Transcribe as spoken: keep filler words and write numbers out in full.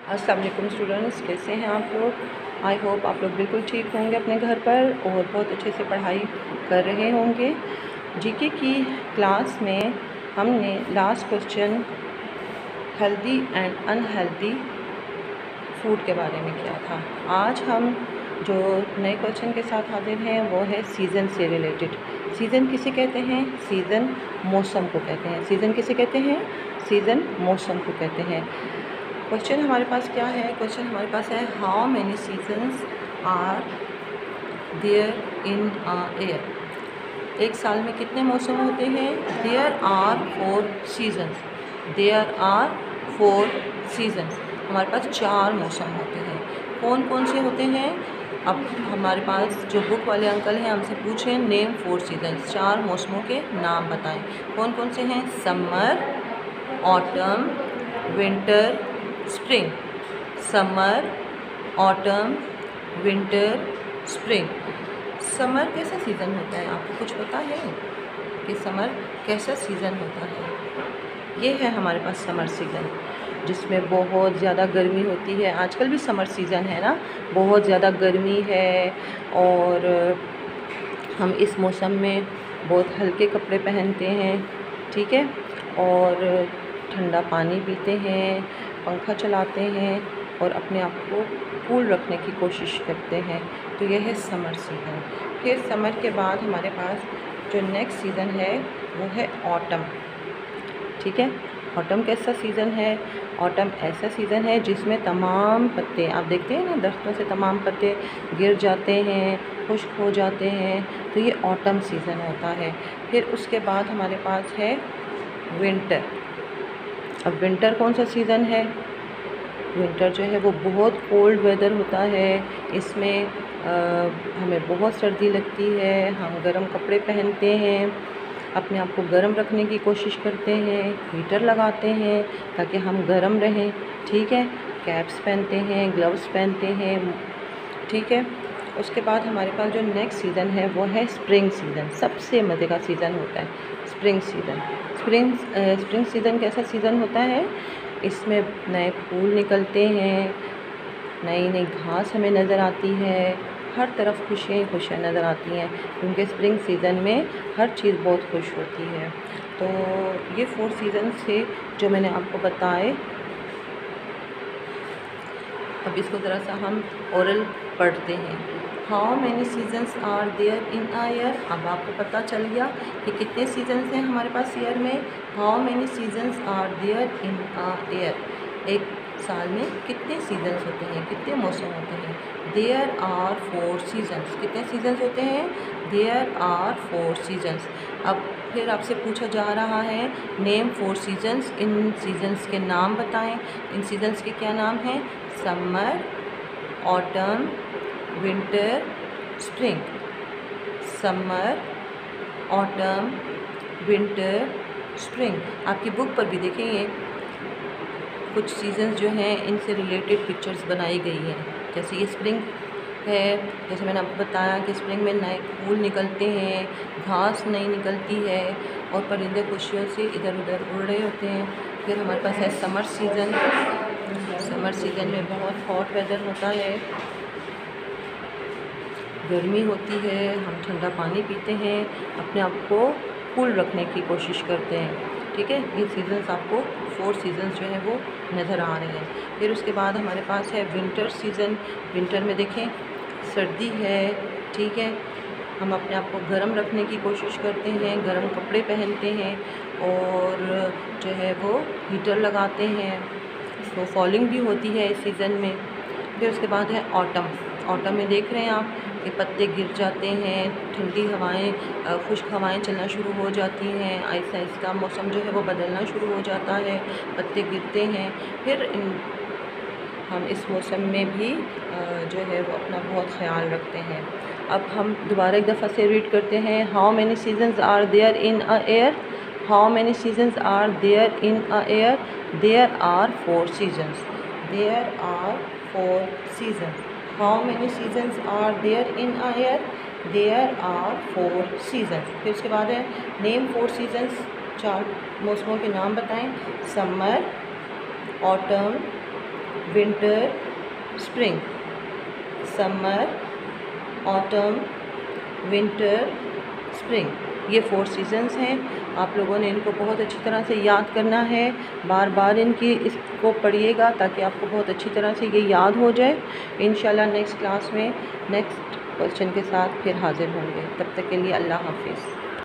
अस्सलाम वालेकुम स्टूडेंट्स, कैसे हैं आप लोग। आई होप आप लोग बिल्कुल ठीक होंगे अपने घर पर और बहुत अच्छे से पढ़ाई कर रहे होंगे। जीके की क्लास में हमने last question healthy and unhealthy food के बारे में किया था। आज हम जो नए क्वेश्चन के साथ हाजिर हैं वो है सीज़न से रिलेटेड। सीज़न किसे कहते हैं? सीज़न मौसम को कहते हैं। सीज़न किसे कहते हैं? सीज़न मौसम को कहते हैं। क्वेश्चन हमारे पास क्या है? क्वेश्चन हमारे पास है how many seasons are there in a year. एक साल में कितने मौसम होते हैं? There are four seasons. There are four seasons. हमारे पास चार मौसम होते हैं। कौन कौन से होते हैं? अब हमारे पास जो बुक वाले अंकल हैं हमसे पूछें नेम फोर सीजन्स, चार मौसमों के नाम बताएं। कौन कौन से हैं? Summer, autumn, winter, spring. Summer, autumn, winter, spring. Summer कैसा सीज़न होता है? आपको कुछ पता है कि समर कैसा सीज़न होता है? ये है हमारे पास समर सीज़न, जिसमें बहुत ज़्यादा गर्मी होती है। आजकल भी समर सीज़न है ना, बहुत ज़्यादा गर्मी है और हम इस मौसम में बहुत हल्के कपड़े पहनते हैं, ठीक है, और ठंडा पानी पीते हैं, पंखा चलाते हैं और अपने आप को कूल रखने की कोशिश करते हैं। तो यह है समर सीज़न। फिर समर के बाद हमारे पास जो नेक्स्ट सीज़न है वो है ऑटम, ठीक है। ऑटम कैसा सीज़न है? ऑटम ऐसा सीज़न है जिसमें तमाम पत्ते, आप देखते हैं ना दरख्तों से तमाम पत्ते गिर जाते हैं, खुश्क हो जाते हैं, तो ये ऑटम सीज़न होता है। फिर उसके बाद हमारे पास है विंटर। अब विंटर कौन सा सीज़न है? विंटर जो है वो बहुत कोल्ड वेदर होता है। इसमें आ, हमें बहुत सर्दी लगती है, हम गर्म कपड़े पहनते हैं, अपने आप को गर्म रखने की कोशिश करते हैं, हीटर लगाते हैं ताकि हम गर्म रहें, ठीक है। कैप्स पहनते हैं, ग्लव्स पहनते हैं, ठीक है। उसके बाद हमारे पास जो नेक्स्ट सीज़न है वो है स्प्रिंग सीज़न। सबसे मज़े का सीज़न होता है spring season. Spring spring season कैसा सीज़न होता है? इसमें नए फूल निकलते हैं, नई नई घास हमें नज़र आती है, हर तरफ खुशियाँ खुशियाँ नज़र आती हैं, क्योंकि स्प्रिंग सीज़न में हर चीज़ बहुत खुश होती है। तो ये फोर सीज़न से जो मैंने आपको बताए, अब इसको ज़रा सा हम ओरल पढ़ते हैं। How many seasons are there in a year. अब आपको पता चल गया कि कितने सीजन्स हैं हमारे पास ईयर में। How many seasons are there in a year. एक साल में कितने सीजन्स होते हैं, कितने मौसम होते हैं? There are four seasons. कितने सीजन्स होते हैं? There are four seasons. अब फिर आपसे पूछा जा रहा है नेम फोर सीजन्स। इन सीजन्स के नाम बताएं। इन सीजन्स के क्या नाम हैं? Summer, autumn, winter, spring. Summer, autumn, winter, spring. आपकी बुक पर भी देखेंगे कुछ सीजन्स जो हैं इनसे रिलेटेड पिक्चर्स बनाई गई हैं। जैसे ये स्प्रिंग है, जैसे मैंने आपको बताया कि स्प्रिंग में नए फूल निकलते हैं, घास नई निकलती है और परिंदे खुशियों से इधर उधर उड़ रहे होते हैं। फिर हमारे पास है समर सीज़न। समर सीज़न में बहुत हॉट वेदर होता है, गर्मी होती है, हम ठंडा पानी पीते हैं, अपने आप को कूल रखने की कोशिश करते हैं, ठीक है। ये सीज़न्स आपको फोर सीज़न्स जो है वो नज़र आ रहे हैं। फिर उसके बाद हमारे पास है विंटर सीज़न। विंटर में देखें सर्दी है, ठीक है, हम अपने आप को गर्म रखने की कोशिश करते हैं, गर्म कपड़े पहनते हैं और जो है वो हीटर लगाते हैं। तो फॉलिंग भी होती है इस सीज़न में। फिर उसके बाद है ऑटम। ऑटम में देख रहे हैं आप कि पत्ते गिर जाते हैं, ठंडी हवाएं, खुश्क हवाएं चलना शुरू हो जाती हैं, आहिस्ता आहिस्ता मौसम जो है वो बदलना शुरू हो जाता है, पत्ते गिरते हैं। फिर इन हम इस मौसम में भी जो है वो अपना बहुत ख्याल रखते हैं। अब हम दोबारा एक दफ़ा से रीड करते हैं। How many seasons are there in a year. How many seasons are there in a year. There are four seasons. There are four seasons. How many seasons are there in a year. There are four seasons. फिर उसके बाद है name four seasons. चार मौसमों के नाम बताएं। Summer, autumn, winter, spring, summer, autumn, winter, spring, ये फोर सीजन्स हैं। आप लोगों ने इनको बहुत अच्छी तरह से याद करना है, बार बार इनकी इसको पढ़िएगा ताकि आपको बहुत अच्छी तरह से ये याद हो जाए। इंशाल्लाह नेक्स्ट क्लास में नेक्स्ट क्वेश्चन के साथ फिर हाज़िर होंगे। तब तक के लिए अल्लाह हाफिज़।